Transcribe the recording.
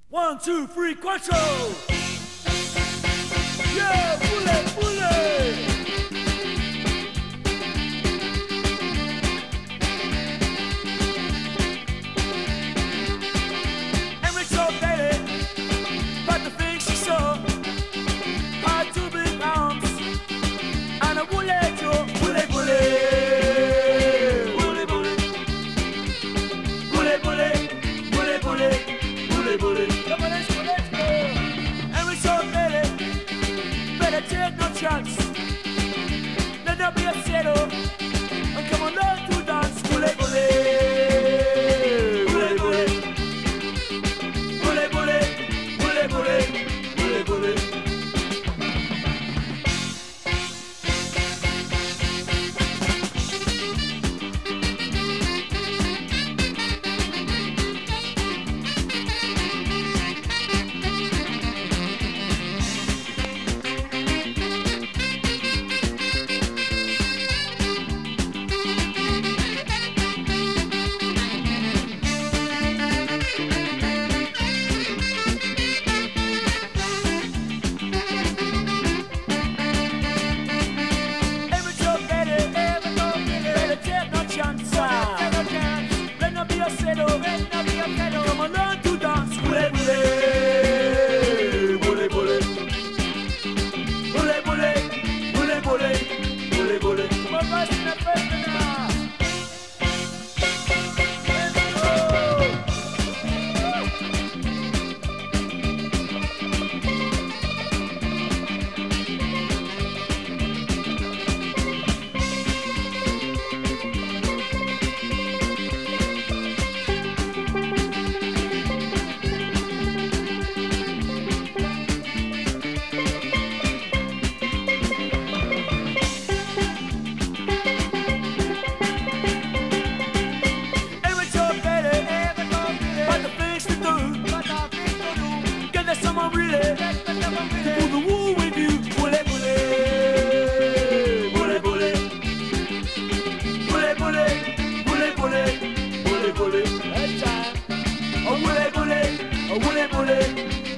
1, 2, 3, quattro. Yeah, bullet, bullet. And we told Betty about the things she saw. Hard to big arms and a bullet, Joe. Bullet, bullet. Bullet, bullet. Bullet, bullet. Bullet, bullet. Bullet, bullet. Come on, let's go, let's go. And we told Betty, better take no chance. Let there be a settle. And come on, learn to dance. Bullet, bullet. Bullet, bullet. Bullet, bullet. Bullet, bullet. Bullet, bullet. Bullet, bullet, bullet, bullet, bullet.